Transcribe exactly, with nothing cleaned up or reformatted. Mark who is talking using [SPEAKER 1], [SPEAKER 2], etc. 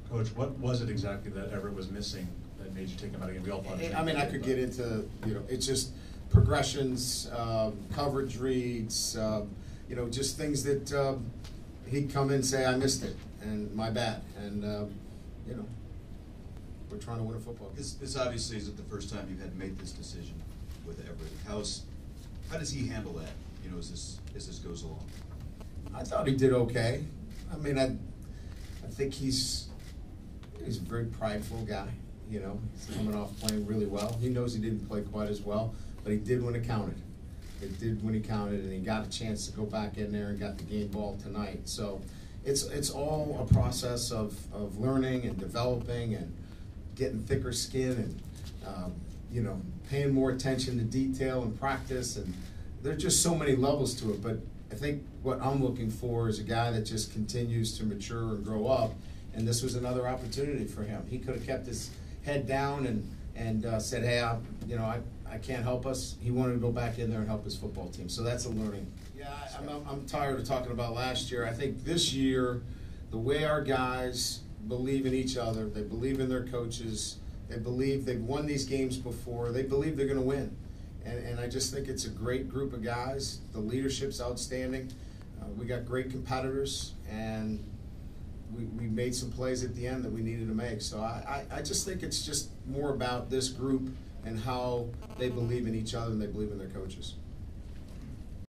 [SPEAKER 1] Coach, what was it exactly that Everett was missing that made you take him out again? We all thought.
[SPEAKER 2] I mean, I could get into, you know, it's just progressions, um, coverage reads, um, you know, just things that um, he'd come in and say, I missed it, and my bad. And, um, you know, we're trying to win a football game.
[SPEAKER 3] This, this obviously isn't the first time you've had to make this decision with Everett. How's, how does he handle that, you know, as this, as this goes along?
[SPEAKER 2] I thought he did okay. I mean, I, I think he's, he's a very prideful guy. You know, he's coming off playing really well. He knows he didn't play quite as well, but he did when it counted. It did when he counted, and he got a chance to go back in there and got the game ball tonight. So it's it's all a process of, of learning and developing and getting thicker skin and, um, you know, paying more attention to detail and practice. And there's just so many levels to it. But I think what I'm looking for is a guy that just continues to mature and grow up. And this was another opportunity for him. He could have kept his head down and and uh, said, hey, I, you know, I, I can't help us. He wanted to go back in there and help his football team. So that's a learning. Yeah, I, I'm, I'm tired of talking about last year. I think this year, the way our guys believe in each other, they believe in their coaches, they believe they've won these games before, they believe they're going to win. And, and I just think it's a great group of guys. The leadership's outstanding. Uh, we got great competitors, and We, we made some plays at the end that we needed to make. So I, I, I just think it's just more about this group and how they believe in each other and they believe in their coaches.